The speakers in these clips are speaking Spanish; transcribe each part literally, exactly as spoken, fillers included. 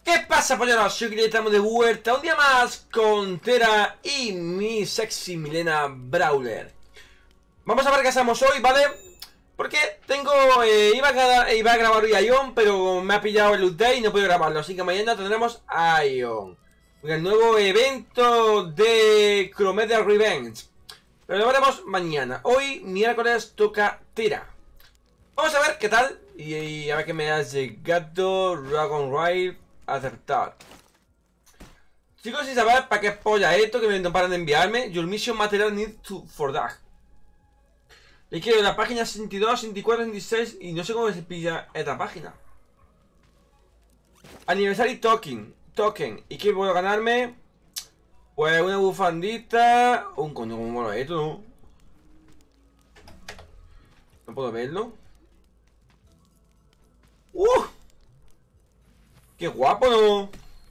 ¿Qué pasa, polleros? Soy que estamos de vuelta un día más con Tera y mi sexy Milena Brawler. Vamos a ver qué hacemos hoy, ¿vale? Porque tengo... Eh, iba, a grabar, iba a grabar hoy a Ion, pero me ha pillado el update y no puedo grabarlo. Así que mañana tendremos a Ion, el nuevo evento de Chromedia Revenge. Pero lo veremos mañana. Hoy, miércoles, toca Tera. Vamos a ver qué tal. Y, y a ver qué me ha llegado. Dragon Ride. Acertar. Chicos, si sabéis para qué polla esto que me no paran de enviarme. Your mission material need to for that. Le quiero la página sesenta y dos, sesenta y cuatro, sesenta y seis. Y no sé cómo se pilla esta página. Anniversary token. Token. ¿Y qué puedo ganarme? Pues una bufandita. Un coño, como mola esto, ¿no? No puedo verlo. ¡Uh! ¡Qué guapo, ¿no?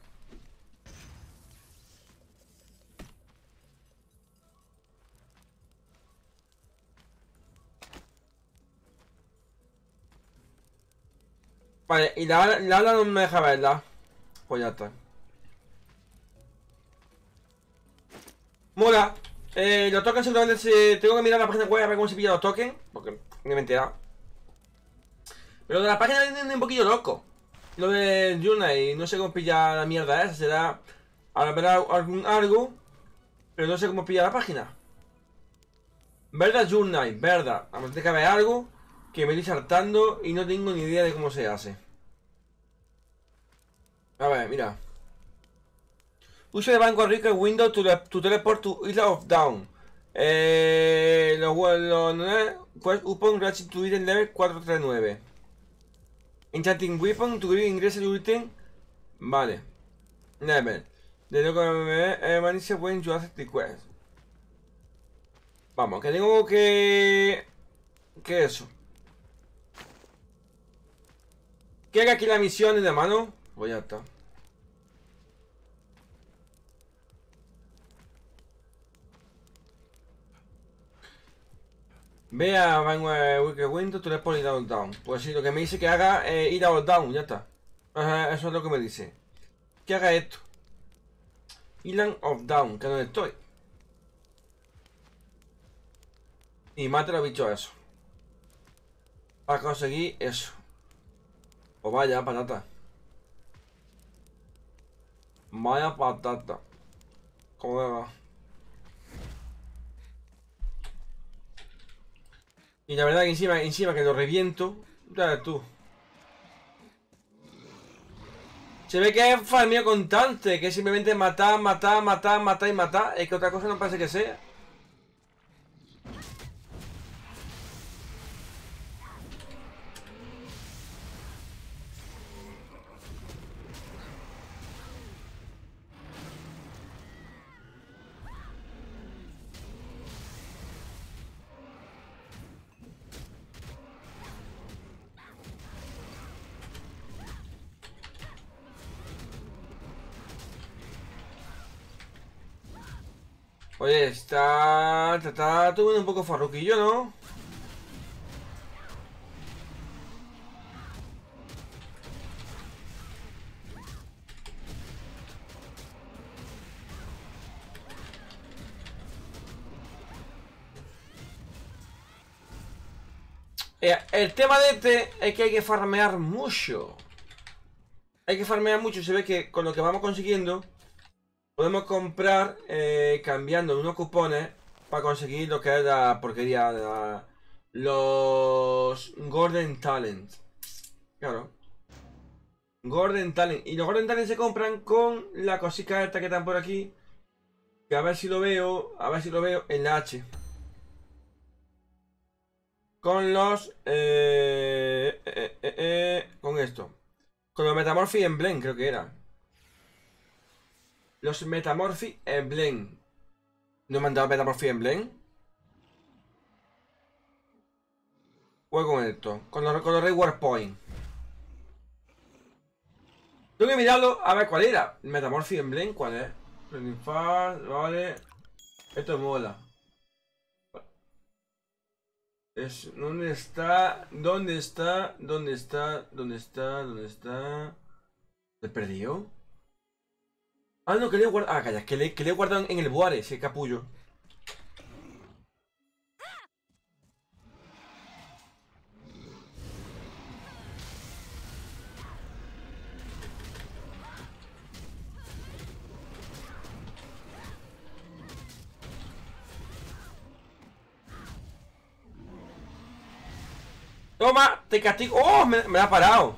Vale, y la, la ala no me deja verla. Pues ya está. Mola. Eh, los tokens seguramente se... Tengo que mirar la página web a ver cómo se pilla los tokens. Porque no me he enterado. Pero de la página viene un poquillo loco. Lo de Journey, no sé cómo pilla la mierda esa. Será... Habrá algún algo. Pero no sé cómo pilla la página. ¿Verdad, Journey? ¿Verdad? A menos que haber algo que me estoy saltando y no tengo ni idea de cómo se hace. A ver, mira. Use the Vanguard Rico Window to, to teleport to Isla of Down. Eh, lo bueno pues upon reaching to item level cuatro treinta y nueve. Enchanting Weapon to ingress el item. Vale. Level. De lo que me dice when you accept the quest. Vamos, que tengo que... ¿Qué es eso? ¿Qué haga aquí la misión de mano? Pues ya está. Ve a Vanguard Wicked Window, tú le pones down down. Pues sí, lo que me dice que haga es ir a los down, ya está. Eso es lo que me dice. Que haga esto. Island of Down, que es donde estoy. Y mate a los bichos eso. Para conseguir eso. Pues vaya patata. Vaya patata. ¿Cómo va? Y la verdad que encima, encima que lo reviento. Ya ves tú. Se ve que es farmeo constante, que es simplemente matar, matar, matar, matar y matar. Es que otra cosa no parece que sea. Oye, está... Está, está tuviendo un poco farruquillo, ¿no? Eh, el tema de este es que hay que farmear mucho. Hay que farmear mucho. Se ve que con lo que vamos consiguiendo podemos comprar eh, cambiando unos cupones para conseguir lo que es la porquería de la, los Golden Talent. Claro. Golden Talent. Y los Golden Talent se compran con la cosita esta que están por aquí. Que a ver si lo veo. A ver si lo veo en la H. Con los... Eh, eh, eh, eh, con esto. Con los Metamorphic Emblem, creo que era. Los Metamorphic Emblem. ¿No me han dado Metamorphic Emblem? Juego con esto. Con los, con los Reward Point. Tengo que mirarlo a ver cuál era. Metamorphic Emblem, ¿cuál es? Vale. Esto mola. Es, ¿dónde está? ¿Dónde está? ¿Dónde está? ¿Dónde está? ¿Dónde está? ¿Lo he perdido? Ah, no, que le he guardado. Ah, calla, que le, que le he guardado en el Boare, ese capullo. Toma, te castigo. ¡Oh! Me, me ha parado.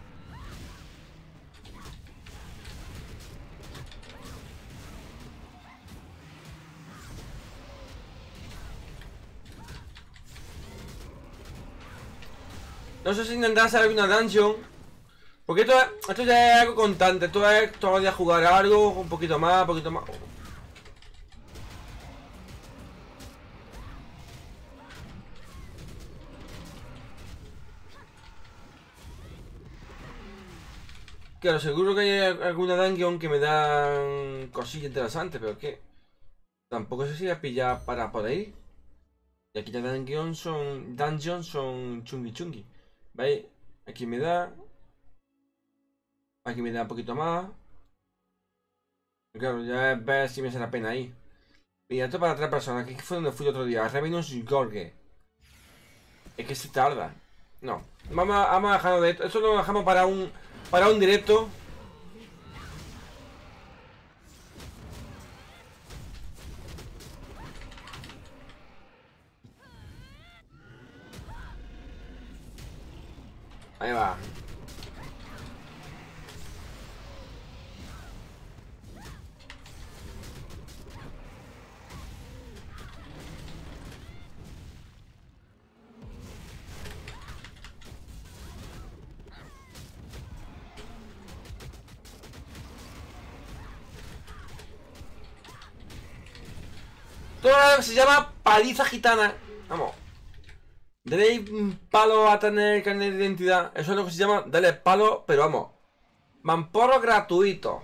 No sé si intentar hacer alguna dungeon. Porque esto, esto ya es algo constante. Esto es todos los días jugar algo, un poquito más, un poquito más. Claro, seguro que hay alguna dungeon que me dan cosillas interesantes, pero es que tampoco sé si voy a pillar para poder ir. Y aquí las dungeons son. Dungeons son chungui chungui. ¿Veis? Aquí me da. Aquí me da un poquito más. Y claro, ya es ver si me hace la pena ahí. Y esto para tres personas. Aquí fue donde fui el otro día. Revenus Gorge. Es que se tarda. No. Vamos a, vamos a dejarlo de esto. Esto lo dejamos para un. Para un directo. Ahí va. Todo se llama paliza gitana. Vamos. Dale palo a tener carnet de identidad. Eso es lo que se llama dale palo, pero vamos. Mamporro gratuito.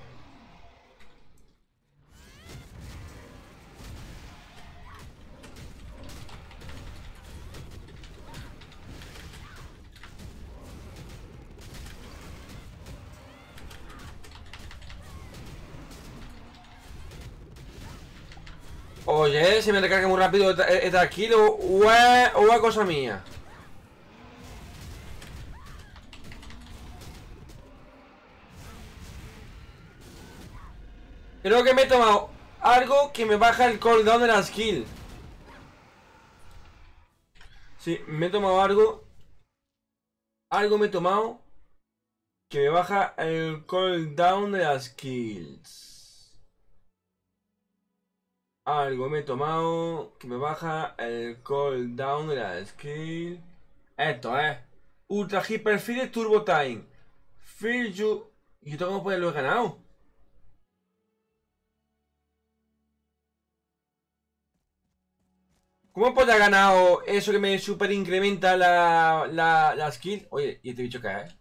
Oye, si me recarga muy rápido es tranquilo o es, o es cosa mía. Creo que me he tomado algo que me baja el cooldown de la skill. Sí, me he tomado algo. Algo me he tomado que me baja el cooldown de las skills. Algo me he tomado que me baja el cooldown de la skill. Esto, eh. Ultra Hyper Fire Turbo Time. Feel you. ¿Y esto cómo puede lo he ganado? ¿Cómo puede haber ganado eso que me super incrementa la, la, la skill? Oye, ¿y este bicho qué es?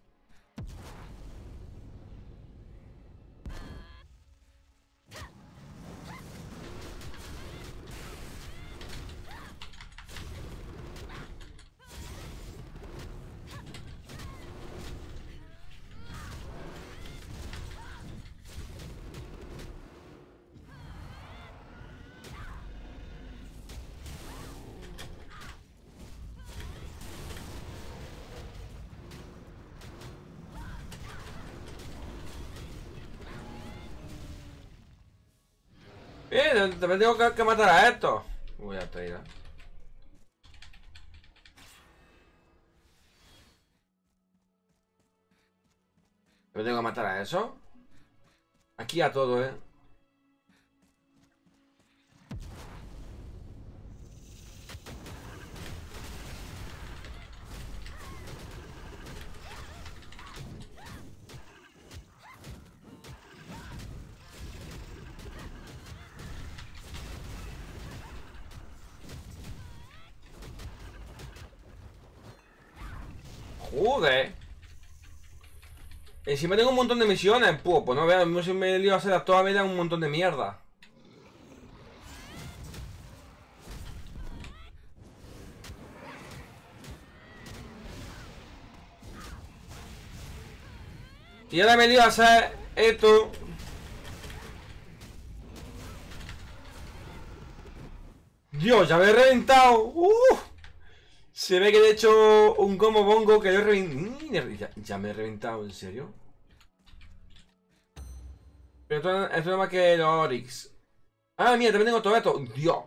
Eh, también tengo que, que matar a esto. Voy a traer. ¿También tengo que matar a eso? Aquí a todo, eh. Joder. Encima tengo un montón de misiones. Pues, pues no veas, mismo si me lío a hacer toda vida un montón de mierda. Y ahora me lío a hacer esto. Dios, ya me he reventado. Uh, se ve que he hecho un combo bongo que yo he reventado. Ya, ya me he reventado, ¿en serio? Pero esto, esto no es más que el Oryx. Ah, mira, también tengo todo esto. Dios.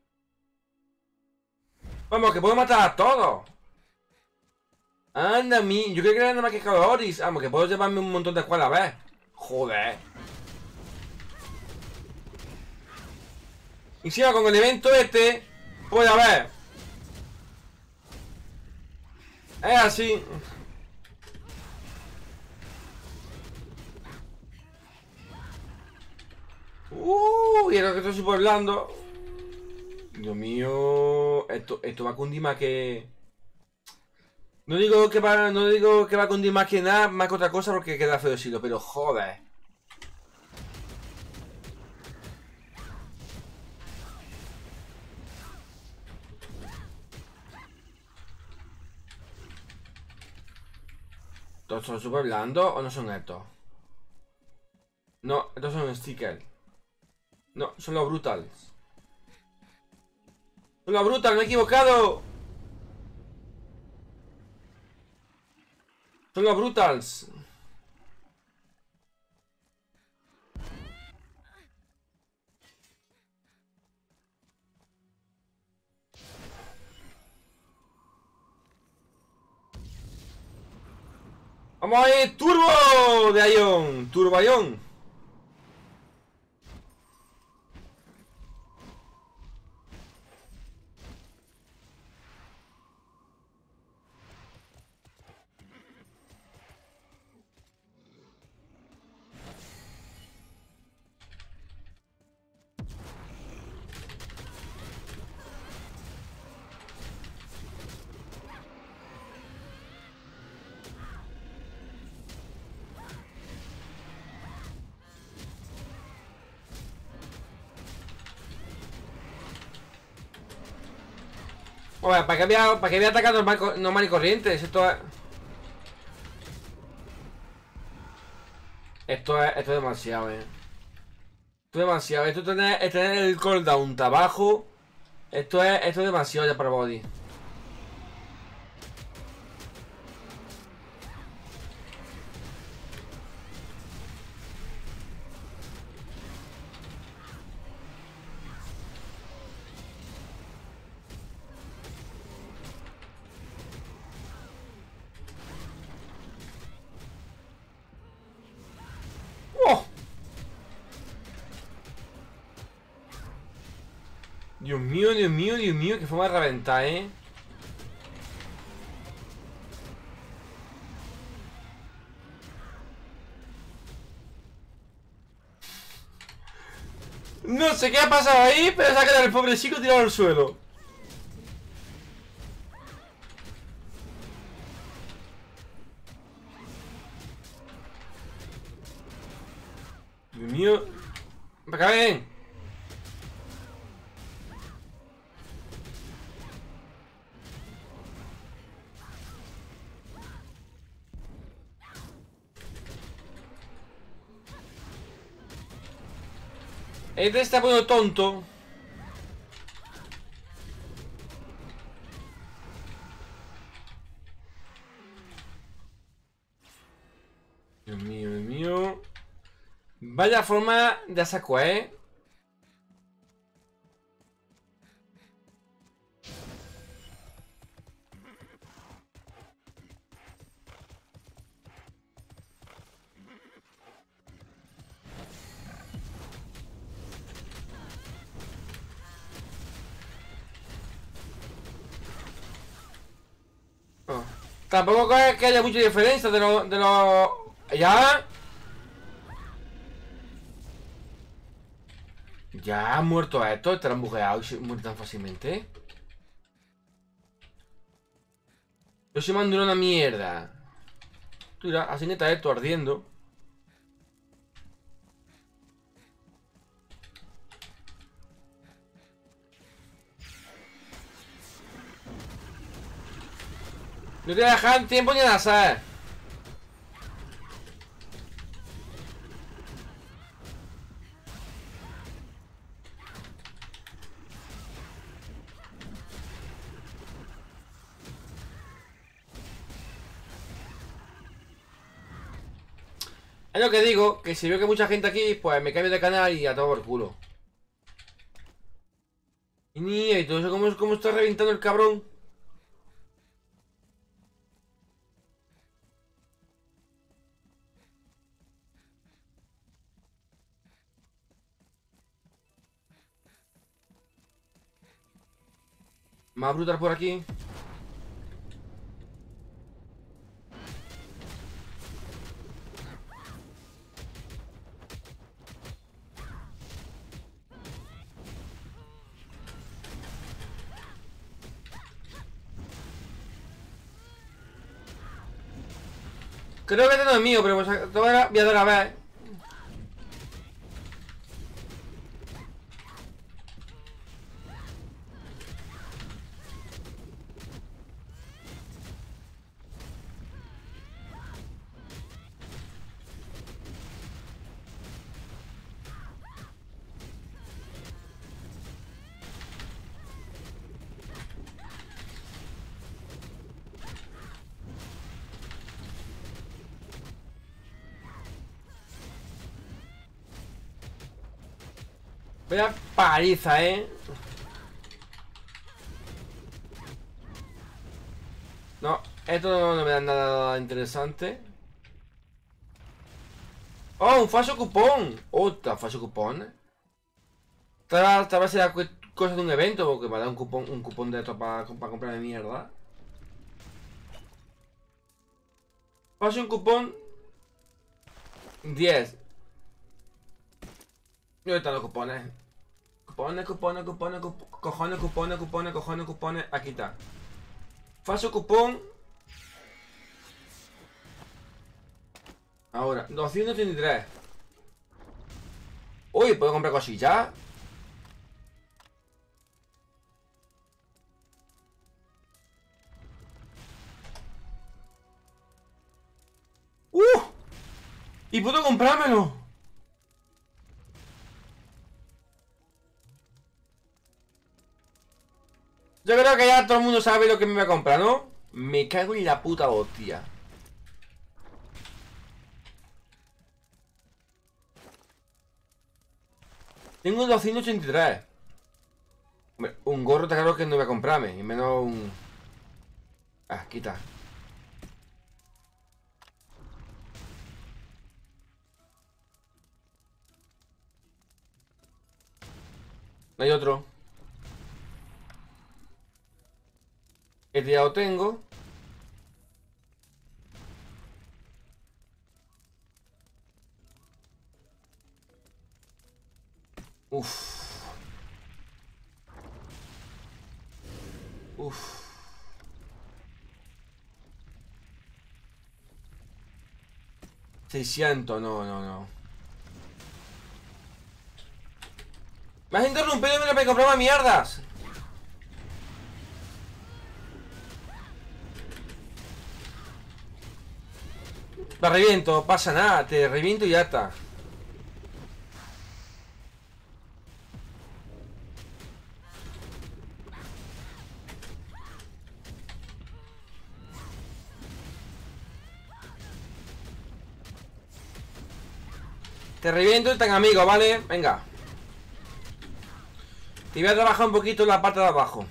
Vamos, que puedo matar a todos. Anda, mi. Yo creo que era nada más que el Oryx. Vamos, que puedo llevarme un montón de escuelas a ver. Joder. Y si va con el evento este, pues a ver. Es así. Uh, y era que estoy super blando. Dios mío. Esto, esto va a cundir más que. No digo que va. No digo que va a cundir más que nada, más que otra cosa porque queda feo decirlo, pero joder. ¿Estos son super blandos o no son estos? No, estos son stickers. No, son los brutals. Son los brutals, me he equivocado. Son los brutals. Vamos a ir, turbo de Ion, turbo Ion. Bueno, ¿para qué voy a, para qué voy a atacar normal, normal y corriente? Esto es... Esto es, esto es demasiado, eh. Esto es demasiado. Esto es tener, es tener el cooldown de abajo. Esto es, esto es demasiado ya para body. ¡Oh! Dios mío, Dios mío, Dios mío, que forma de reventar, eh. No sé qué ha pasado ahí, pero se ha quedado el pobre chico tirado al suelo. Dios mío. ¡Para acá, ven! Este está poniendo tonto. Dios mío, Dios mío. Vaya forma de saco, eh. Oh. Tampoco es que haya mucha diferencia de los... De lo... ¿Ya? ¿Ya han muerto a estos? ¿Estarán bugueados y se mueren tan fácilmente? Yo se mando una mierda. Mira, así neta esto ardiendo. No te voy a dejar tiempo ni a hacer. Es lo que digo, que si veo que hay mucha gente aquí, pues me cambio de canal y a todo por culo. Y ni y todo eso, ¿cómo, cómo está reventando el cabrón? Más brutal por aquí. Creo que este no es mío, pero pues, te voy a, voy a dar a ver. Vaya paliza, eh. No, esto no, no me da nada interesante. Oh, un falso cupón. Otra, falso cupón. Tal tal vez será cosa de un evento, porque me da un cupón, un cupón de esto para comprar de mierda. Paso un cupón diez. ¿Dónde están los cupones? Cupones, cupones, cupones, cupones, cojones, cupones, cupones, cojones, cupones. Aquí está. Falso cupón. Ahora, doscientos treinta y tres. Uy, ¿puedo comprar cosillas? ¡Uh! ¿Y puedo comprármelo? Yo creo que ya todo el mundo sabe lo que me voy a comprar, ¿no? Me cago en la puta hostia. Tengo un doscientos ochenta y tres. Un gorro está claro que no voy a comprarme. Y menos un... Ah, quita. No hay otro. Este ya lo tengo. Uff. Uff. seiscientos, no, no, no. Me has interrumpido y me lo he comprado mierdas. La reviento, pasa nada, te reviento y ya está. Te reviento y tan amigo, ¿vale? Venga. Y voy a trabajar un poquito en la parte de abajo.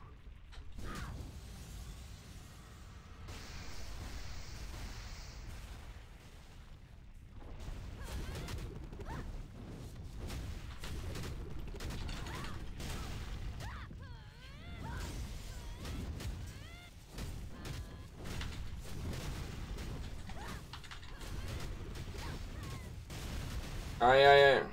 Ay, ay, ay.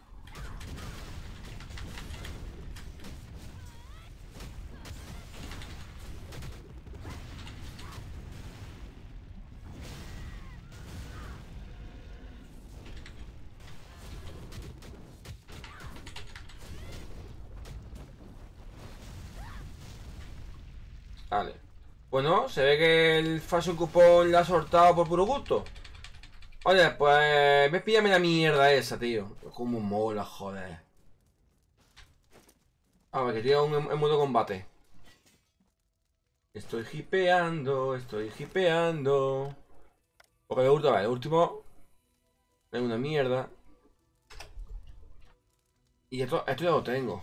Vale. Bueno, se ve que el falso cupón la ha soltado por puro gusto. Oye, pues... Me píllame la mierda esa, tío. Como mola, joder. A ver, que tiene un en modo combate. Estoy hipeando, estoy hipeando. Porque el último, a ver, el último... Es una mierda. Y esto, esto ya lo tengo.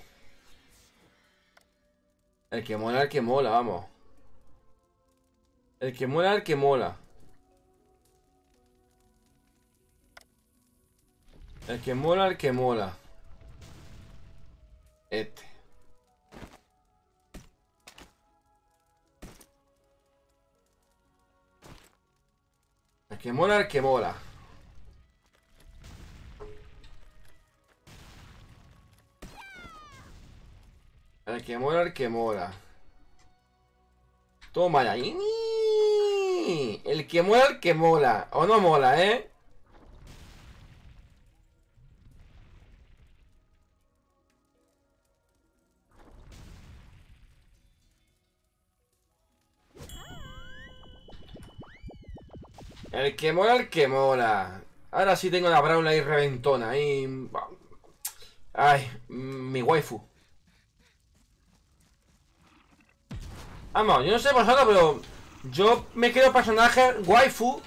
El que mola, el que mola, vamos. El que mola, el que mola. El que mola, el que mola. Este. El que mola, el que mola. El que mola, el que mola. Toma ya. El que mola, el que mola. O no mola, ¿eh? El que mola, el que mola. Ahora sí tengo la Brawl ahí reventona. Ahí... Ay, mi waifu. Vamos, yo no sé vosotros, pero yo me creo personaje waifu.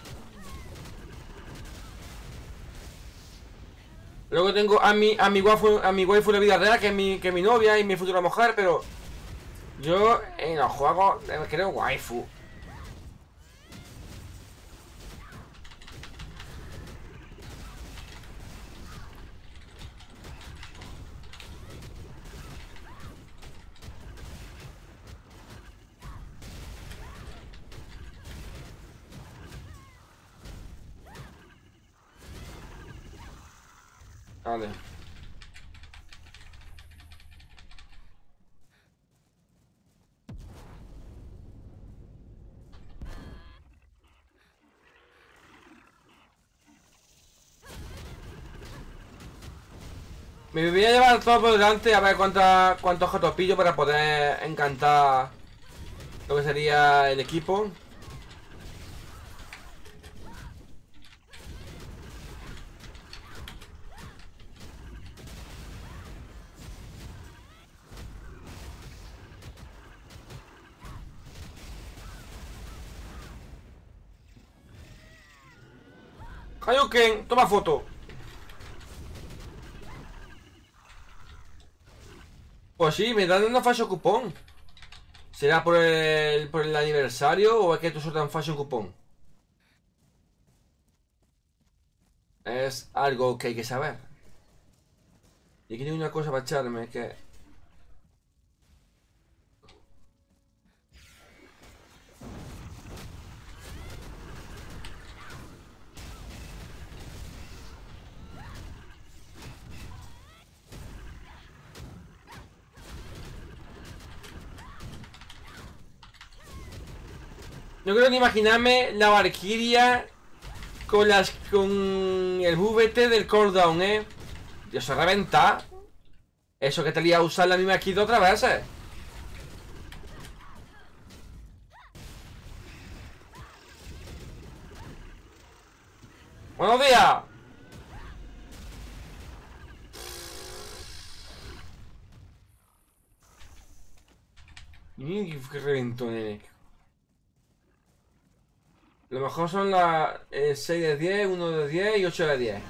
Luego tengo a mi, a mi waifu, a mi waifu de vida real, que es mi, que es mi novia y mi futura mujer, pero yo en los juegos me creo waifu. Vale. Me voy a llevar todo por delante a ver cuánta, cuántos objetos pillo para poder encantar lo que sería el equipo. Hayuken, toma foto. Pues sí, me dan una falso cupón. ¿Será por el, por el aniversario o es que tú sueltan fashion cupón? Es algo que hay que saber. Y aquí tengo una cosa para echarme que... No quiero ni imaginarme la Valkyria con las con el V V T del cooldown, eh. Dios, se reventa. Eso que te lía a usar la misma kit otra vez, eh. ¡Buenos días! Mira que reventó, nene. Lo mejor son las eh, seis de diez, uno de diez y ocho de diez.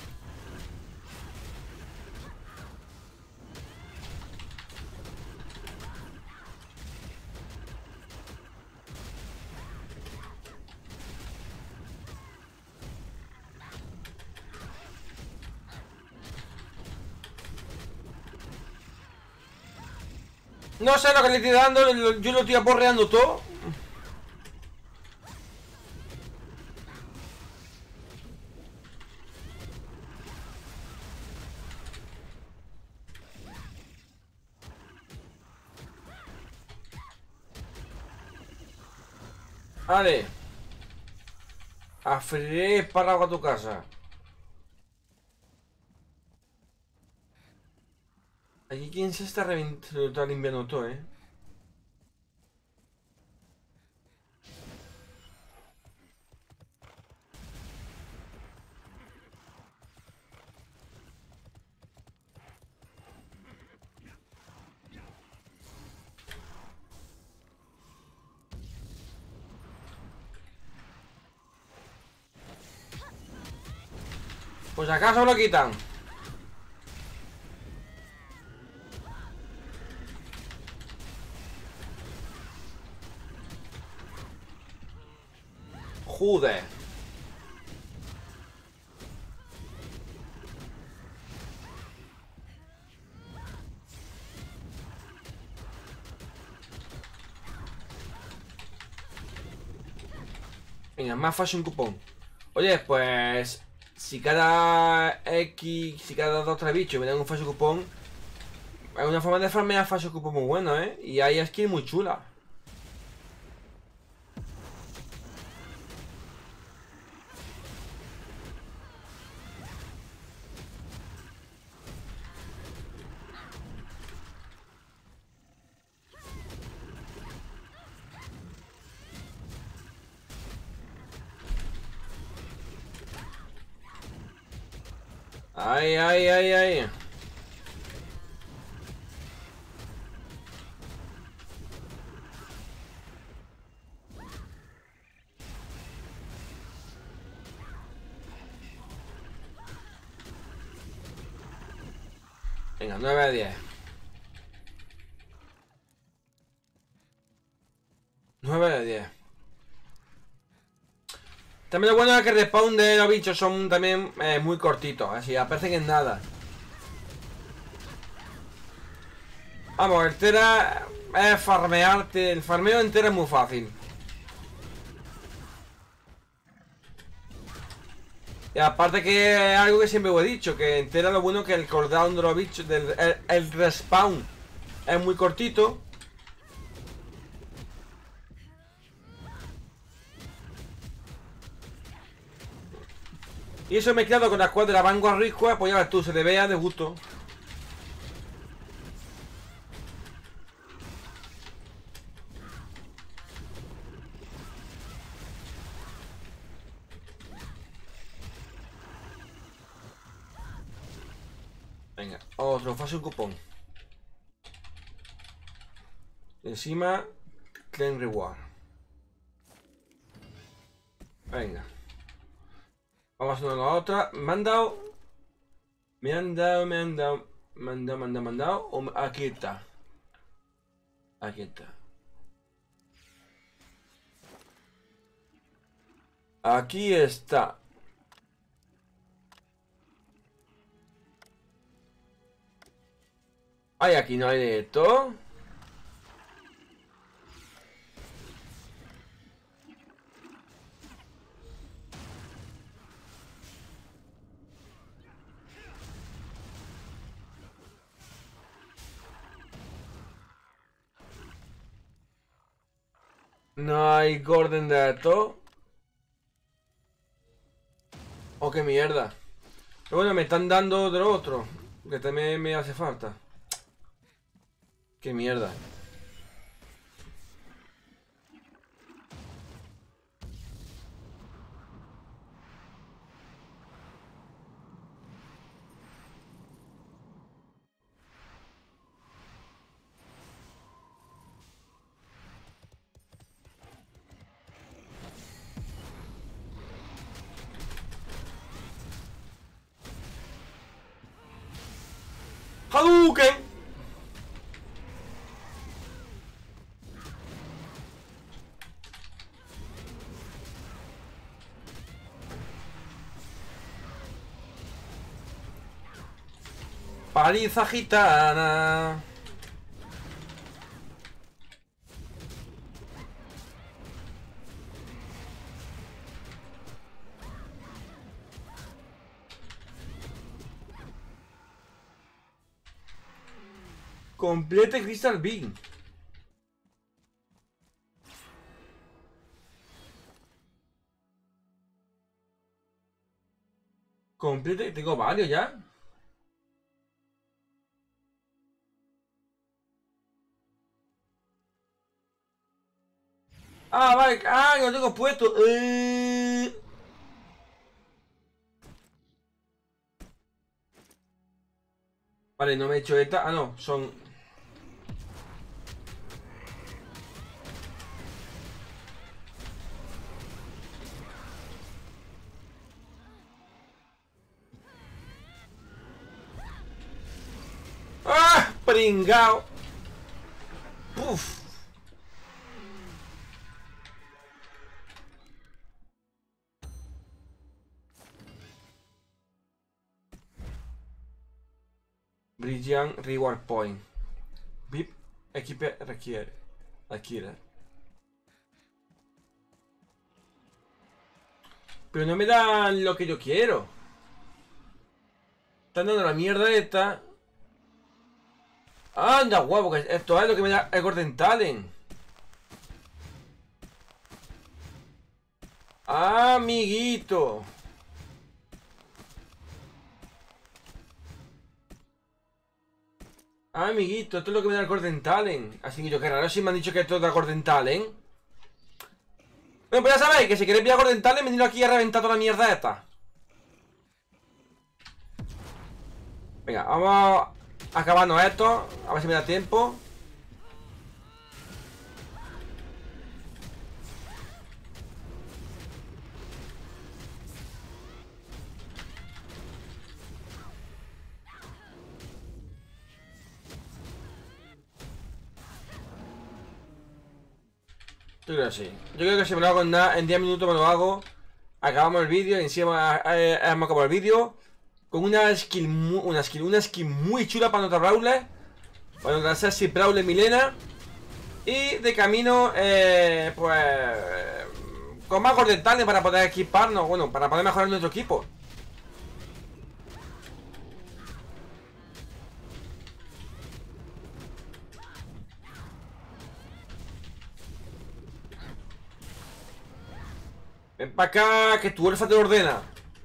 No sé lo que le estoy dando, yo lo estoy aporreando todo. Vale. A freír espárrago a tu casa. Aquí quién se está reventando, limpiando todo, eh. Pues acaso lo quitan. Joder. Venga, más fácil un cupón. Oye, pues si cada X, si cada dos o tres bichos me dan un falso cupón, es una forma de farmear falso cupón muy bueno, ¿eh? Y hay skins muy chulas. Ay, ay, ay, ay. Venga, nueve a diez. nueve a diez. También lo bueno es que el respawn de los bichos son también eh, muy cortitos, así aparecen en nada. Vamos, el Tera es farmearte. El farmeo entero es muy fácil. Y aparte que es algo que siempre os he dicho, que en Tera lo bueno es que el cooldown de los bichos, del, el, el respawn es muy cortito. Y eso mezclado con la squad de la Vanguard Risco, pues ya ves tú, se le vea de gusto. Venga, otro fácil cupón. Encima, claim reward. Venga. Vamos a hacer la otra. Me han dado. Me han dado, me han dado. Me han dado, me han dado, me han dado. O- Aquí está. Aquí está. Aquí está. Ay, aquí no hay de esto. No hay Gordon de esto. Oh, qué mierda. Pero bueno, me están dando de lo otro, que también me hace falta. Qué mierda. ¡Hadouken! Paliza gitana. Complete Crystal Beam. Complete, tengo varios ya. Ah, vale, ah, que lo tengo puesto. Eh... Vale, no me he hecho esta. Ah, no, son. pringao. Uf. Brilliant Reward Point. V I P equipe requiere. Adquiere. Pero no me dan lo que yo quiero. Están dando la mierda esta. Anda, guapo, que esto es lo que me da el Golden Talent. Amiguito. Amiguito, esto es lo que me da el Golden Talent. Así que yo, qué raro si me han dicho que esto da Golden Talent. Bueno, pues ya sabéis que si queréis pillar Golden Talent, venid aquí a reventar toda la mierda esta. Venga, vamos acabando esto. A ver si me da tiempo. Yo creo que sí. Yo creo que si me lo hago en, nada, en diez minutos me lo hago. Acabamos el vídeo y encima eh, hemos acabado el vídeo. Con una skill, una skill, una skin muy chula para nuestra Brawler. Para nuestra Sassy Brawler Milena. Y de camino, eh, pues... con más Golden Talent para poder equiparnos. Bueno, para poder mejorar nuestro equipo. Ven para acá, que tu elfa te ordena.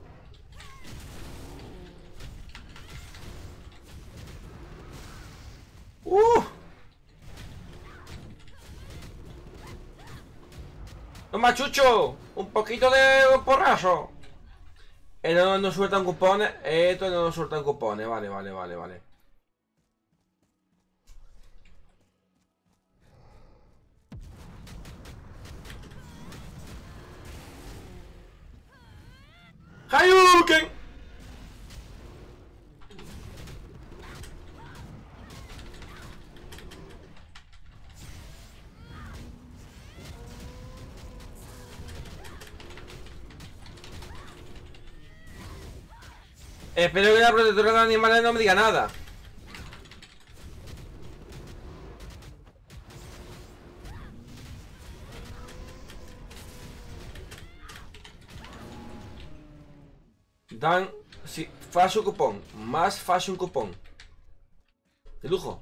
Uh. Toma, Chucho, un poquito de porrazo. Esto no nos sueltan cupones. Esto no nos sueltan cupones. Vale, vale, vale, vale. ¡Hayuken! Espero que la protectora de animales no me diga nada. Dan, sí, fashion cupón, más fashion cupón. De lujo.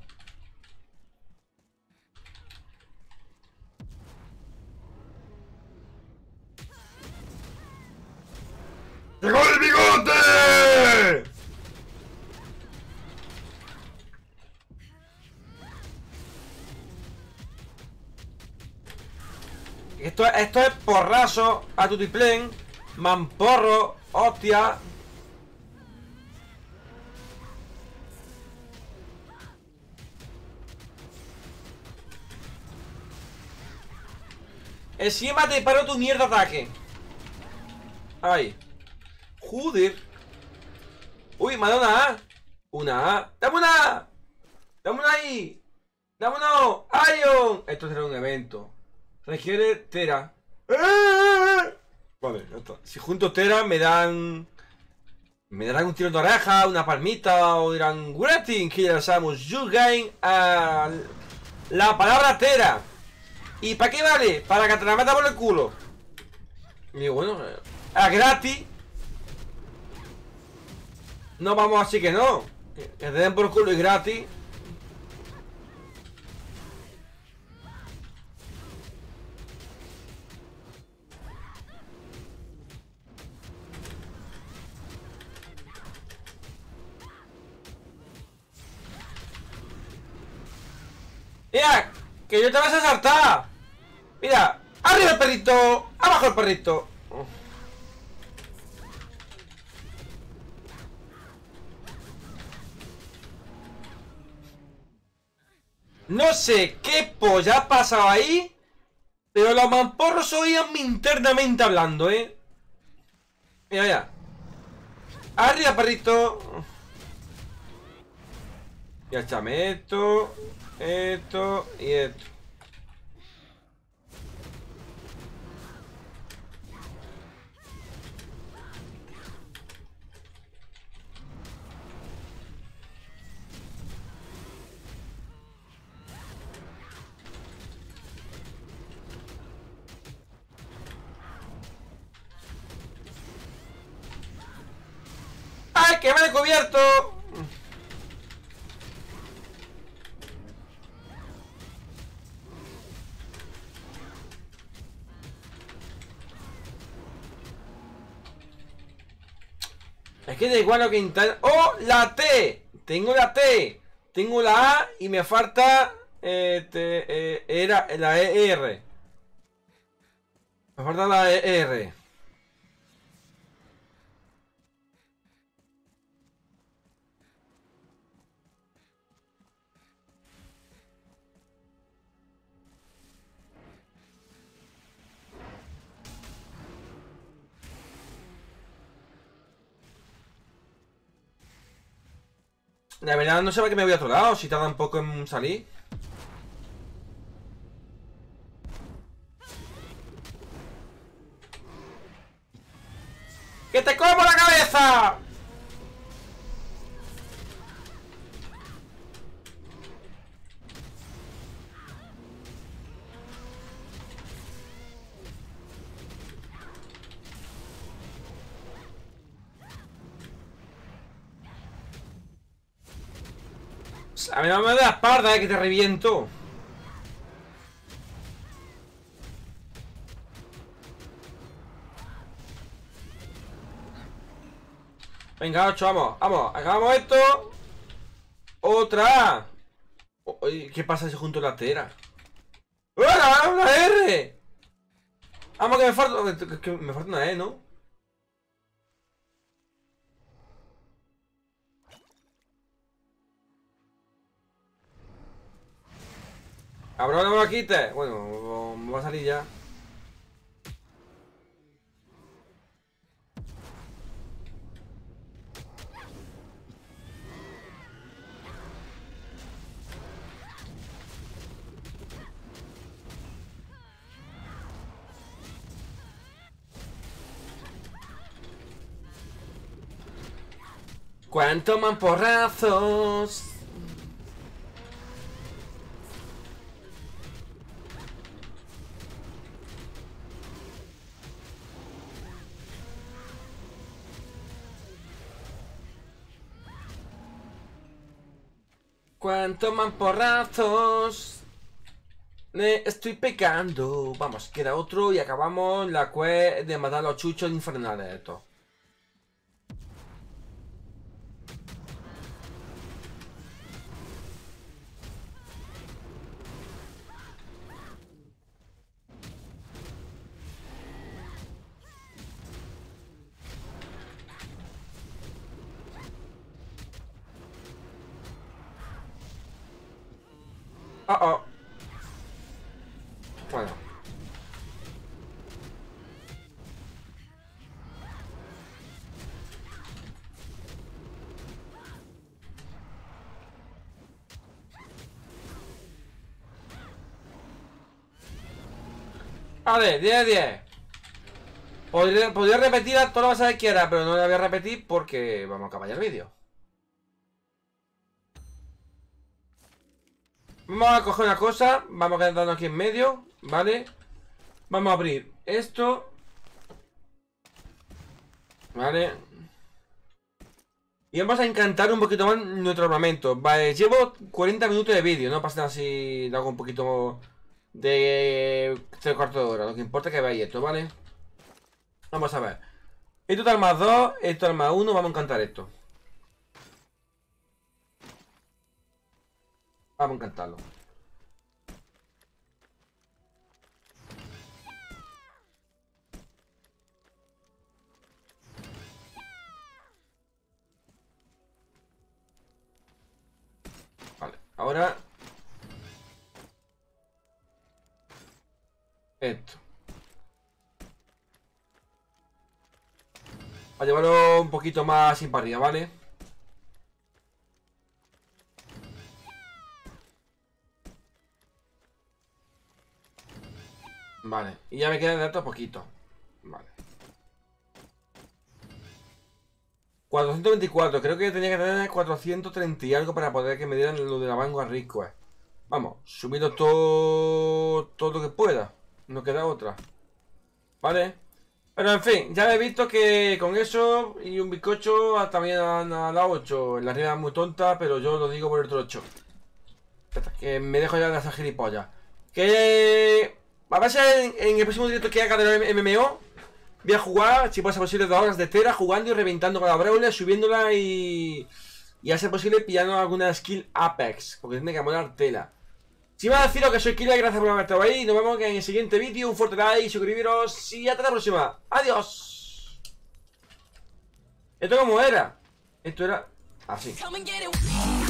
¡Llegó el bigote! Esto, esto es porrazo a tutiplén, mamporro, hostia. Encima te paro tu mierda ataque. Ahí. Joder. Uy, me ha dado una A. Una A. ¡Dame una A! ¡Dame una ahí! ¡Dame una Ion! Esto será un evento. Requiere Tera. Vale, ya está. Si junto Tera me dan... Me darán un tiro de oreja, una palmita, o dirán Greeting, que ya sabemos. You gain a la palabra Tera. ¿Y para qué vale? Para que te la meta por el culo. Y digo, bueno, a gratis. No vamos así que no. Que te den por culo y gratis. Mira, que yo te vas a saltar. Mira, arriba el perrito, abajo el perrito. No sé qué polla ha pasado ahí, pero los mamporros oían internamente hablando, ¿eh? Mira, mira. Arriba perrito. Ya échame esto, esto y esto. ¡Ay, que me he descubierto! Es que da igual lo que intenta. ¡Oh! ¡La T! Tengo la T. Tengo la A y me falta. Eh, te, eh, era la E R. Me falta la E R. La verdad no sé para qué me voy a otro lado, si tarda un poco en salir. ¡Que te como la cabeza! A mí no me da la espalda, eh, que te reviento. Venga, ocho, vamos, vamos, acabamos esto. Otra. Oye, ¿qué pasa si junto la tera? ¡Hola! ¡Una R! Vamos, que me falta. Que, que me falta una E, ¿no? Cabrón, no me lo quites. Bueno, me va a salir ya. ¿Cuántos mamporrazos? ¿Cuántos mamporrazos? Le estoy pegando. Vamos, queda otro y acabamos la quest de matar a los chuchos infernales estos. Oh, oh. Bueno. Vale, diez de diez. Podría, podría repetir a todas las veces que quiera, pero no la voy a repetir porque vamos a acabar ya el vídeo. Vamos a coger una cosa. Vamos a quedarnos aquí en medio. ¿Vale? Vamos a abrir esto. ¿Vale? Y vamos a encantar un poquito más nuestro armamento. Vale, llevo cuarenta minutos de vídeo. No pasa nada si lo hago un poquito de tres cuartos de hora. Lo que importa es que veáis esto, ¿vale? Vamos a ver. Esto es más dos, esto es más uno. Vamos a encantar esto. Vamos a encantarlo. Vale, ahora esto. Para llevarlo un poquito más sin para arriba, ¿vale? Vale, y ya me quedan de datos poquito. Vale. cuatrocientos veinticuatro, creo que tenía que tener cuatrocientos treinta y algo para poder que me dieran lo de la Vanguard Rico. Vamos, subido todo, todo lo que pueda. No queda otra. Vale. Pero en fin, ya he visto que con eso y un bizcocho hasta me dan a la ocho. La realidad es muy tonta, pero yo lo digo por el trocho. Que me dejo ya de hacer gilipollas. Que... a ver si en, en el próximo directo que haga de M M O voy a jugar, si puede ser posible, dos horas de Tera jugando y reventando con la Brawler, subiéndola y... y a ser posible pillando alguna skill Apex, porque tiene que molar tela. Si me va a deciros que soy Killer, gracias por haber estado ahí. Nos vemos en el siguiente vídeo. Un fuerte like, suscribiros y hasta la próxima. Adiós. ¿Esto cómo era? Esto era así.